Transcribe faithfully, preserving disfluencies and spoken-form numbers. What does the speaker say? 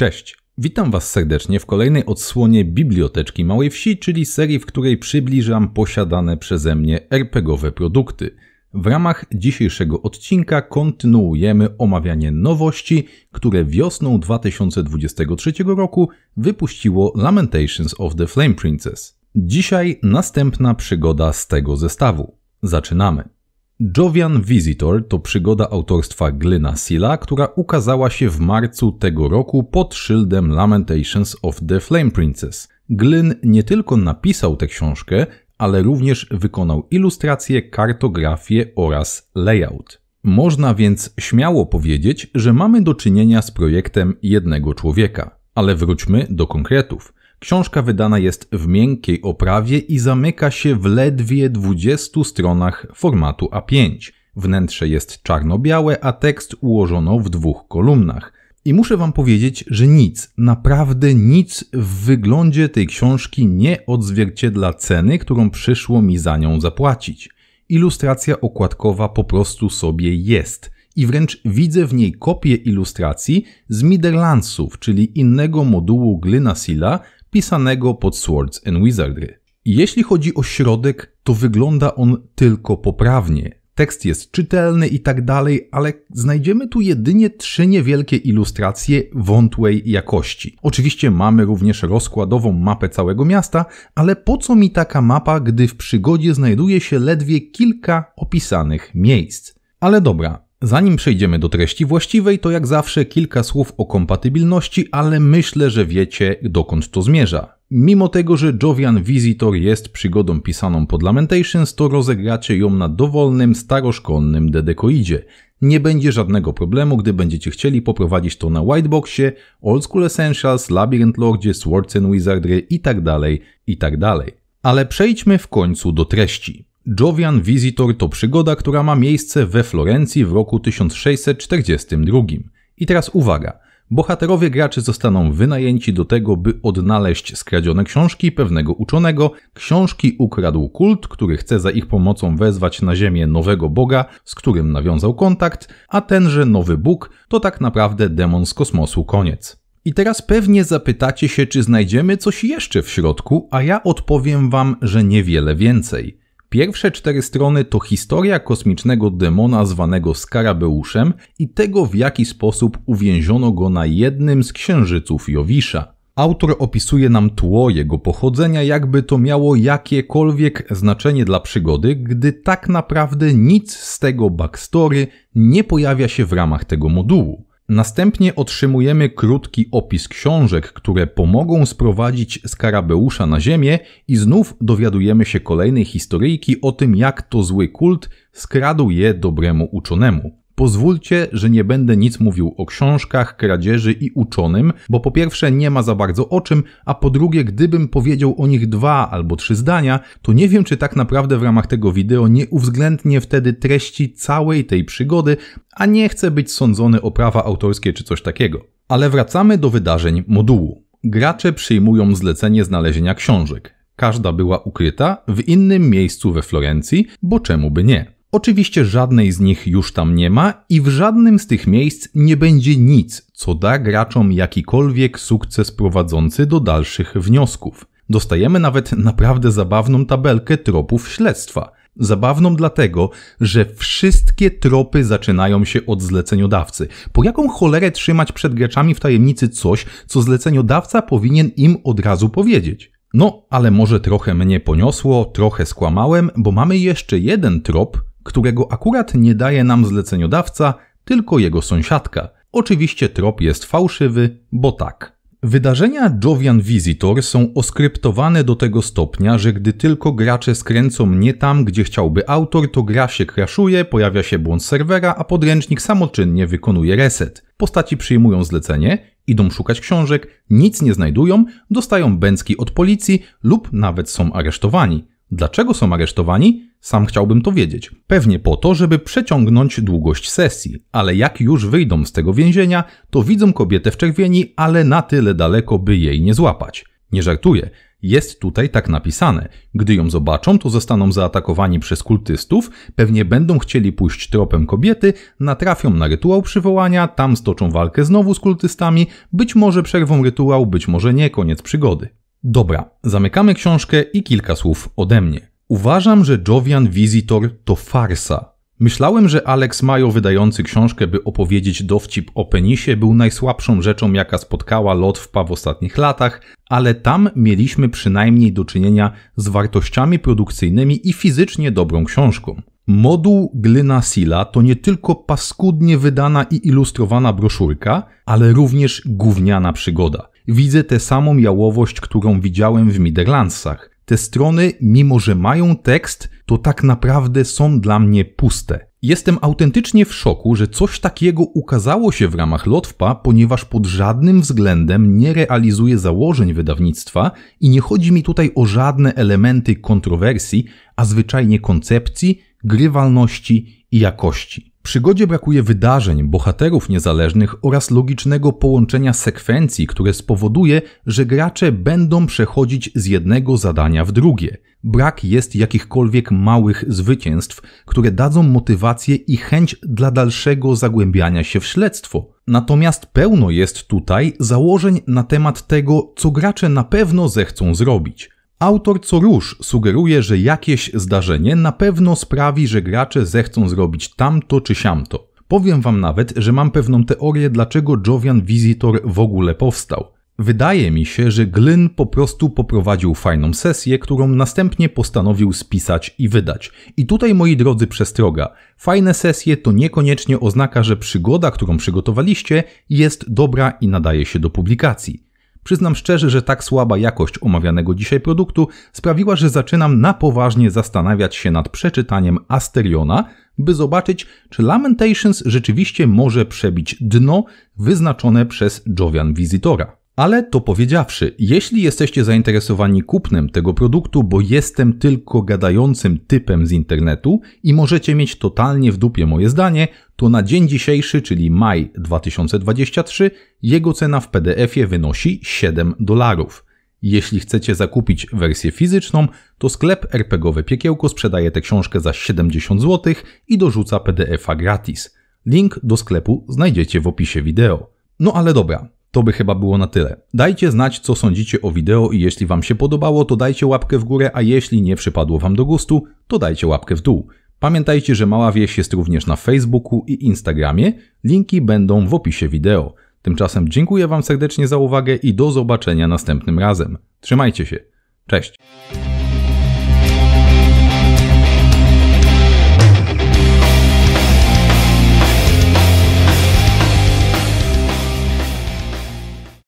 Cześć, witam Was serdecznie w kolejnej odsłonie Biblioteczki Małej Wsi, czyli serii, w której przybliżam posiadane przeze mnie er pe gie owe produkty. W ramach dzisiejszego odcinka kontynuujemy omawianie nowości, które wiosną dwa tysiące dwudziestego trzeciego roku wypuściło Lamentations of the Flame Princess. Dzisiaj następna przygoda z tego zestawu. Zaczynamy. Jovian Visitor to przygoda autorstwa Glyna Seala, która ukazała się w marcu tego roku pod szyldem Lamentations of the Flame Princess. Glyn nie tylko napisał tę książkę, ale również wykonał ilustracje, kartografię oraz layout. Można więc śmiało powiedzieć, że mamy do czynienia z projektem jednego człowieka. Ale wróćmy do konkretów. Książka wydana jest w miękkiej oprawie i zamyka się w ledwie dwudziestu stronach formatu A pięć. Wnętrze jest czarno-białe, a tekst ułożono w dwóch kolumnach. I muszę Wam powiedzieć, że nic, naprawdę nic w wyglądzie tej książki nie odzwierciedla ceny, którą przyszło mi za nią zapłacić. Ilustracja okładkowa po prostu sobie jest. I wręcz widzę w niej kopię ilustracji z Middlelandsów, czyli innego modułu Glyna Seala, pisanego pod Swords and Wizardry. Jeśli chodzi o środek, to wygląda on tylko poprawnie. Tekst jest czytelny i tak dalej, ale znajdziemy tu jedynie trzy niewielkie ilustracje wątłej jakości. Oczywiście mamy również rozkładową mapę całego miasta, ale po co mi taka mapa, gdy w przygodzie znajduje się ledwie kilka opisanych miejsc? Ale dobra. Zanim przejdziemy do treści właściwej, to jak zawsze kilka słów o kompatybilności, ale myślę, że wiecie, dokąd to zmierza. Mimo tego, że Jovian Visitor jest przygodą pisaną pod Lamentations, to rozegracie ją na dowolnym, staroszkolnym dedekoidzie. Nie będzie żadnego problemu, gdy będziecie chcieli poprowadzić to na Whiteboxie, Old School Essentials, Labyrinth Lordzie, Swords and Wizardry itd., itd. Ale przejdźmy w końcu do treści. Jovian Visitor to przygoda, która ma miejsce we Florencji w roku tysiąc sześćset czterdziestym drugim. I teraz uwaga, bohaterowie graczy zostaną wynajęci do tego, by odnaleźć skradzione książki pewnego uczonego. Książki ukradł kult, który chce za ich pomocą wezwać na ziemię nowego boga, z którym nawiązał kontakt, a tenże nowy bóg to tak naprawdę demon z kosmosu koniec. I teraz pewnie zapytacie się, czy znajdziemy coś jeszcze w środku, a ja odpowiem Wam, że niewiele więcej. Pierwsze cztery strony to historia kosmicznego demona zwanego Skarabeuszem i tego, w jaki sposób uwięziono go na jednym z księżyców Jowisza. Autor opisuje nam tło jego pochodzenia, jakby to miało jakiekolwiek znaczenie dla przygody, gdy tak naprawdę nic z tego backstory nie pojawia się w ramach tego modułu. Następnie otrzymujemy krótki opis książek, które pomogą sprowadzić Skarabeusza na ziemię i znów dowiadujemy się kolejnej historyjki o tym, jak to zły kult skradł je dobremu uczonemu. Pozwólcie, że nie będę nic mówił o książkach, kradzieży i uczonym, bo po pierwsze nie ma za bardzo o czym, a po drugie gdybym powiedział o nich dwa albo trzy zdania, to nie wiem, czy tak naprawdę w ramach tego wideo nie uwzględnię wtedy treści całej tej przygody, a nie chcę być sądzony o prawa autorskie czy coś takiego. Ale wracamy do wydarzeń modułu. Gracze przyjmują zlecenie znalezienia książek. Każda była ukryta w innym miejscu we Florencji, bo czemu by nie? Oczywiście żadnej z nich już tam nie ma i w żadnym z tych miejsc nie będzie nic, co da graczom jakikolwiek sukces prowadzący do dalszych wniosków. Dostajemy nawet naprawdę zabawną tabelkę tropów śledztwa. Zabawną dlatego, że wszystkie tropy zaczynają się od zleceniodawcy. Po jaką cholerę trzymać przed graczami w tajemnicy coś, co zleceniodawca powinien im od razu powiedzieć? No, ale może trochę mnie poniosło, trochę skłamałem, bo mamy jeszcze jeden trop, którego akurat nie daje nam zleceniodawca, tylko jego sąsiadka. Oczywiście trop jest fałszywy, bo tak. Wydarzenia Jovian Visitor są oskryptowane do tego stopnia, że gdy tylko gracze skręcą nie tam, gdzie chciałby autor, to gra się crashuje, pojawia się błąd serwera, a podręcznik samoczynnie wykonuje reset. Postaci przyjmują zlecenie, idą szukać książek, nic nie znajdują, dostają bęcki od policji lub nawet są aresztowani. Dlaczego są aresztowani? Sam chciałbym to wiedzieć. Pewnie po to, żeby przeciągnąć długość sesji, ale jak już wyjdą z tego więzienia, to widzą kobietę w czerwieni, ale na tyle daleko, by jej nie złapać. Nie żartuję. Jest tutaj tak napisane. Gdy ją zobaczą, to zostaną zaatakowani przez kultystów, pewnie będą chcieli pójść tropem kobiety, natrafią na rytuał przywołania, tam stoczą walkę znowu z kultystami, być może przerwą rytuał, być może nie, koniec przygody. Dobra, zamykamy książkę i kilka słów ode mnie. Uważam, że Jovian Visitor to farsa. Myślałem, że Alex Mayo wydający książkę, by opowiedzieć dowcip o penisie, był najsłabszą rzeczą, jaka spotkała Lotwpa w ostatnich latach, ale tam mieliśmy przynajmniej do czynienia z wartościami produkcyjnymi i fizycznie dobrą książką. Moduł Glyna Seala to nie tylko paskudnie wydana i ilustrowana broszurka, ale również gówniana przygoda. Widzę tę samą jałowość, którą widziałem w Midderlandsach. Te strony, mimo że mają tekst, to tak naprawdę są dla mnie puste. Jestem autentycznie w szoku, że coś takiego ukazało się w ramach Lotwpa, ponieważ pod żadnym względem nie realizuje założeń wydawnictwa i nie chodzi mi tutaj o żadne elementy kontrowersji, a zwyczajnie koncepcji, grywalności i jakości. Przygodzie brakuje wydarzeń, bohaterów niezależnych oraz logicznego połączenia sekwencji, które spowoduje, że gracze będą przechodzić z jednego zadania w drugie. Brak jest jakichkolwiek małych zwycięstw, które dadzą motywację i chęć dla dalszego zagłębiania się w śledztwo. Natomiast pełno jest tutaj założeń na temat tego, co gracze na pewno zechcą zrobić. Autor co róż sugeruje, że jakieś zdarzenie na pewno sprawi, że gracze zechcą zrobić tamto czy siamto. Powiem wam nawet, że mam pewną teorię, dlaczego Jovian Visitor w ogóle powstał. Wydaje mi się, że Glyn po prostu poprowadził fajną sesję, którą następnie postanowił spisać i wydać. I tutaj, moi drodzy, przestroga. Fajne sesje to niekoniecznie oznaka, że przygoda, którą przygotowaliście, jest dobra i nadaje się do publikacji. Przyznam szczerze, że tak słaba jakość omawianego dzisiaj produktu sprawiła, że zaczynam na poważnie zastanawiać się nad przeczytaniem Asteriona, by zobaczyć, czy Lamentations rzeczywiście może przebić dno wyznaczone przez Jovian Visitora. Ale to powiedziawszy, jeśli jesteście zainteresowani kupnem tego produktu, bo jestem tylko gadającym typem z internetu i możecie mieć totalnie w dupie moje zdanie, to na dzień dzisiejszy, czyli maj dwa tysiące dwudziesty trzeci, jego cena w P D F-ie wynosi siedem dolarów. Jeśli chcecie zakupić wersję fizyczną, to sklep RPGowe Piekiełko sprzedaje tę książkę za siedemdziesiąt złotych i dorzuca P D F-a gratis. Link do sklepu znajdziecie w opisie wideo. No ale dobra. To by chyba było na tyle. Dajcie znać, co sądzicie o wideo i jeśli wam się podobało, to dajcie łapkę w górę, a jeśli nie przypadło wam do gustu, to dajcie łapkę w dół. Pamiętajcie, że Mała Wieś jest również na Facebooku i Instagramie. Linki będą w opisie wideo. Tymczasem dziękuję wam serdecznie za uwagę i do zobaczenia następnym razem. Trzymajcie się. Cześć!